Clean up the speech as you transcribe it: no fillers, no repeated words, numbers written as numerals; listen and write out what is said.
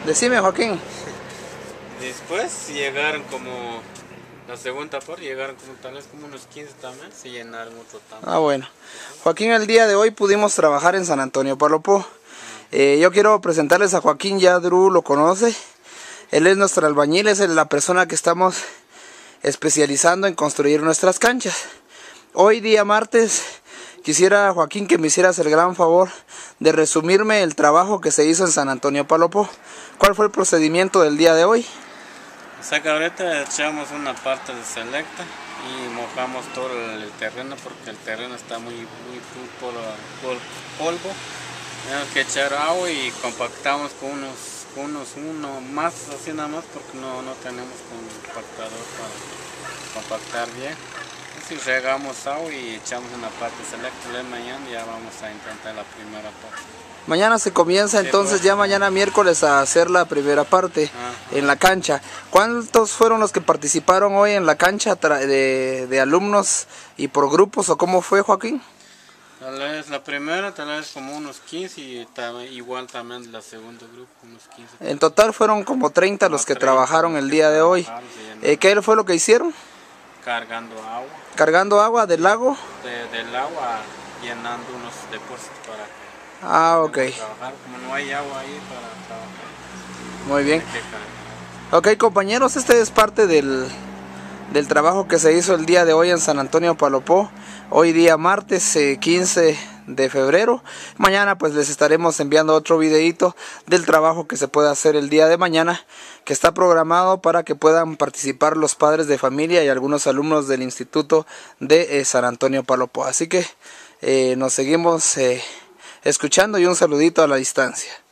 Decime, Joaquín. Después llegaron como la segunda parte, llegaron como tal vez como unos 15 también, se llenaron otro también. Ah, bueno. Joaquín, el día de hoy pudimos trabajar en San Antonio Palopó. Yo quiero presentarles a Joaquín, ya Drew lo conoce. Él es nuestro albañil, es la persona que estamos especializando en construir nuestras canchas. Hoy día martes, quisiera, Joaquín, que me hicieras el gran favor de resumirme el trabajo que se hizo en San Antonio Palopó. ¿Cuál fue el procedimiento del día de hoy? O sea que ahorita echamos una parte de selecta y mojamos todo el terreno porque el terreno está muy polvo. Tenemos que echar agua y compactamos con uno más, así nada más, porque no tenemos compactador para compactar bien. Si regamos agua y echamos una parte selecta, de mañana ya vamos a intentar la primera parte. Mañana se comienza entonces, ya mañana miércoles, a hacer la primera parte en la cancha. ¿Cuántos fueron los que participaron hoy en la cancha de alumnos y por grupos, o cómo fue, Joaquín? Tal vez la primera, tal vez como unos 15 y igual también la segunda grupo, unos 15. En total fueron como 30 los que trabajaron el día de hoy. ¿Qué fue lo que hicieron? Cargando agua. ¿Cargando agua del lago? Del agua, llenando unos depósitos para que trabajar. Como no hay agua ahí para trabajar. Muy bien. Ok, compañeros, este es parte del trabajo que se hizo el día de hoy en San Antonio Palopó. Hoy día martes 15 de febrero. Mañana pues les estaremos enviando otro videito del trabajo que se puede hacer el día de mañana, que está programado para que puedan participar los padres de familia y algunos alumnos del Instituto de San Antonio Palopó. Así que nos seguimos escuchando, y un saludito a la distancia.